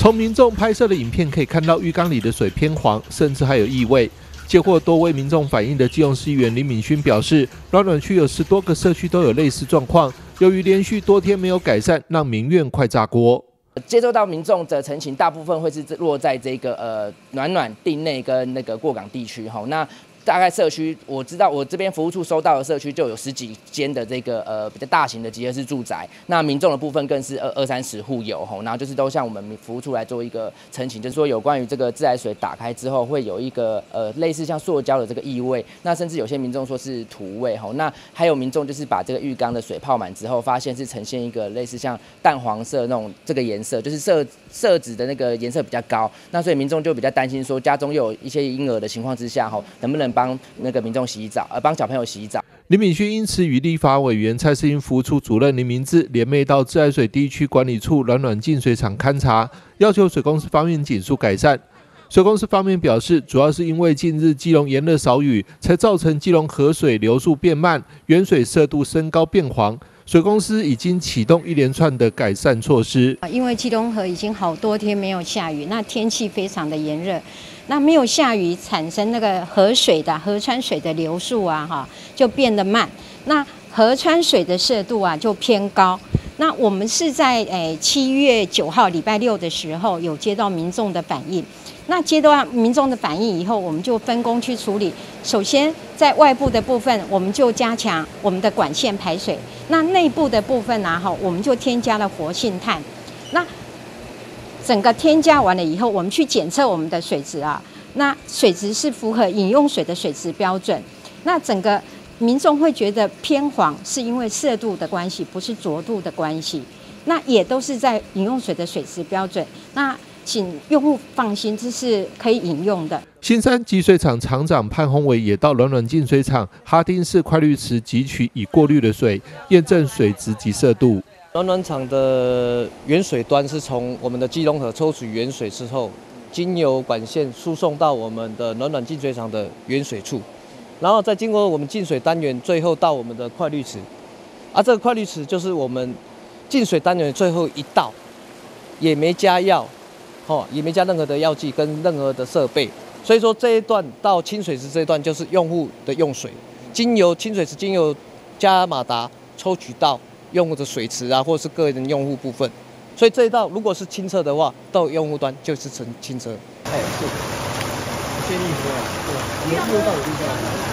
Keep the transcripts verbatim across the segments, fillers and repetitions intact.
从民众拍摄的影片可以看到，浴缸里的水偏黄，甚至还有异味。接获多位民众反映的基隆市议员林敏勋表示，暖暖区有十多个社区都有类似状况，由于连续多天没有改善，让民怨快炸锅。 接收到民众的陈情，大部分会是落在这个呃暖暖町内跟那个过港地区哈。那大概社区，我知道我这边服务处收到的社区就有十几间的这个呃比较大型的集合式住宅，那民众的部分更是二二三十户有吼，然后就是都向我们服务处来做一个陈情，就是说有关于这个自来水打开之后会有一个呃类似像塑胶的这个异味，那甚至有些民众说是土味吼，那还有民众就是把这个浴缸的水泡满之后，发现是呈现一个类似像淡黄色那种这个颜色，就是色色纸的那个颜色比较高，那所以民众就比较担心说家中又有一些婴儿的情况之下吼，能不能帮那个民众洗澡，呃，帮小朋友洗澡。 林敏勋因此与立法委员蔡世英服务处主任林明志联袂到自来水地区管理处暖暖净水厂勘查，要求水公司方面紧速改善。水公司方面表示，主要是因为近日基隆炎热少雨，才造成基隆河水流速变慢，原水色度升高变黄。水公司已经启动一连串的改善措施。 因为基隆河已经好多天没有下雨，那天气非常的炎热，那没有下雨产生那个河水的河川水的流速啊，哈，就变得慢。那河川水的色度啊就偏高。那我们是在诶七月九号礼拜六的时候有接到民众的反映。那接到民众的反映以后，我们就分工去处理。首先，在外部的部分，我们就加强我们的管线排水；那内部的部分呢，哈，我们就添加了活性炭。那整个添加完了以后，我们去检测我们的水质啊，那水质是符合饮用水的水质标准。那整个民众会觉得偏黄，是因为色度的关系，不是浊度的关系。那也都是在饮用水的水质标准。那请用户放心，这是可以饮用的。 新山集水厂厂长潘宏伟也到暖暖净水厂哈丁市快滤池汲取已过滤的水，验证水质及色度。 暖暖厂的原水端是从我们的基隆河抽取原水之后，经由管线输送到我们的暖暖净水厂的原水处，然后再经过我们净水单元，最后到我们的快滤池。啊，这个快滤池就是我们净水单元最后一道，也没加药。哦，也没加任何的药剂跟任何的设备，所以说这一段到清水池这一段就是用户的用水，经由清水池经由加马达抽取到用户的水池啊，或是个人用户部分，所以这一道如果是清澈的话，到用户端就是成清澈。哎，是，建议说，我们又到底是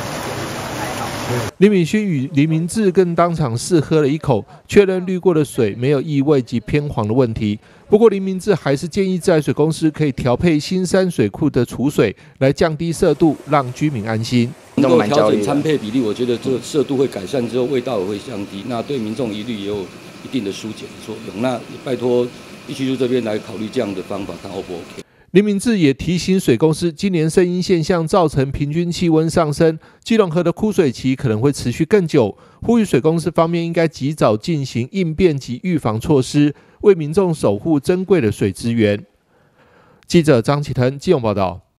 林敏勋与林明志更当场试喝了一口，确认滤过的水没有异味及偏黄的问题。不过林明志还是建议自来水公司可以调配新山水库的储水，来降低色度，让居民安心。 能够调整参配比例，我觉得这个色度会改善之后，味道也会降低，那对民众疑虑也有一定的疏解的作用。那拜托地区处这边来考虑这样的方法，看 O 不 OK。 林明志也提醒水公司，今年圣婴现象造成平均气温上升，基隆河的枯水期可能会持续更久，呼吁水公司方面应该及早进行应变及预防措施，为民众守护珍贵的水资源。记者张启腾基隆报道。